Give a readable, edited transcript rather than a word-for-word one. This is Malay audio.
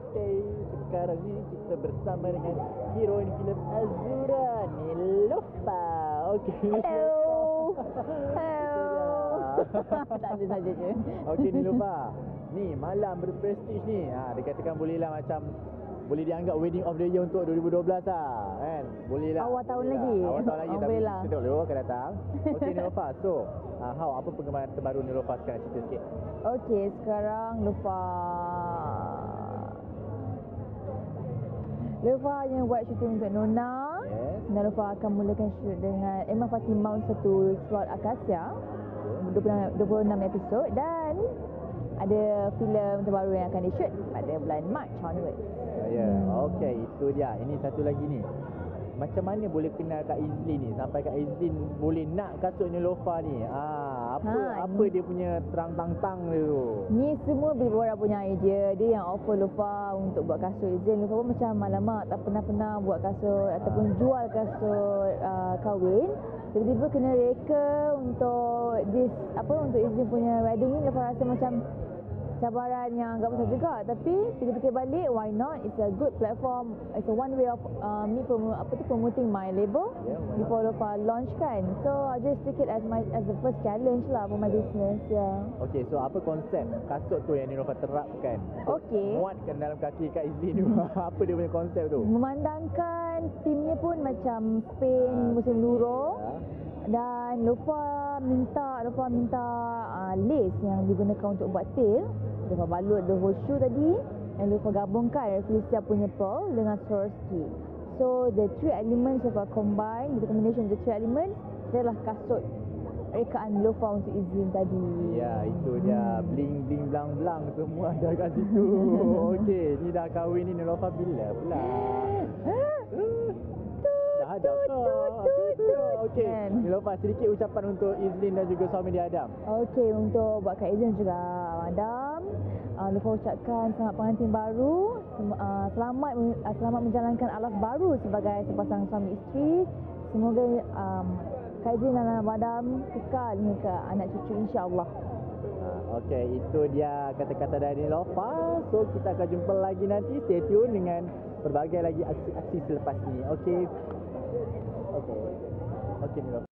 Okey, sekarang ni kita bersama dengan heroin filem Azura, Nilofa. Okey. Hello. Hello. Tak ada saja je. Okey Nilofa. Ni malam berprestij ni. Dikatakan bolehlah macam boleh dianggap wedding of the year untuk 2012 lah kan. Bolehlah. Awal tahun lagi. Awal tahun lagi tapi bolehlah. kita dulu akan datang. Okey Nilofa. So, how apa perkembangan terbaru Nilofa sekarang, cerita sikit. Okey, sekarang Lufa yang buat syuting untuk Nona. Yes. Dan Lufa akan mulakan shoot dengan Emma Fatimah satu slot Akasia. 26 episod dan ada filem terbaru yang akan di-shoot pada bulan Mac onwards. Ya, okey, itu dia. Ini satu lagi ni. Macam mana boleh kenal Kak Izlin ni sampai Kak Izlin boleh nak kasut Nilofa ni? Apa dia punya terang tang dia tu? Ni semua Billboard punya idea. Dia yang offer Lufa untuk buat kasut Izlin. Lufa pun macam alamak tak pernah buat kasut ataupun jual kasut kahwin. Tiba-tiba kena reka untuk untuk Izlin punya wedding ni. Lufa rasa macam cabaran yang agak besar juga, tapi fikir-fikir balik, why not? It's a good platform. It's a one way of me promoting my label before Lufa launch kan. So I just take it as the first challenge lah for my business. Okay, so apa konsep kasut tu yang Nilofa terapkan? Muatkan dalam kaki Kak Izlin tu. Apa dia punya konsep tu? Memandangkan timnya pun macam Spain musim luruh. Dan Lufa minta lace yang digunakan untuk buat tail. Lufa balut the whole shoe tadi dan Lufa gabungkan Felicia punya pearl dengan Swarovski. So the three elements of a combined, the combination of the three elements adalah kasut rekaan Lufa untuk Izlin tadi. Ya, itu dia. Bling bling blang blang semua ada kat situ. Okey, ni dah kahwin ni Nilofa bila pula? Dah ada ke? Okey, Nilofa, sedikit ucapan untuk Izlin dan juga suami dia Adam. Okey, untuk buat Kak Izlin juga Adam, Lufa ucapkan selamat pengantin baru, selamat menjalankan alaf baru sebagai sepasang suami isteri. Semoga Kak Izlin dan Adam kekal hingga anak cucu insya-Allah. Okey, itu dia kata-kata dari Nilofa. So kita akan jumpa lagi nanti. Stay tune dengan berbagai lagi aksi-aksi selepas ini. Okey. Okey Nilofa.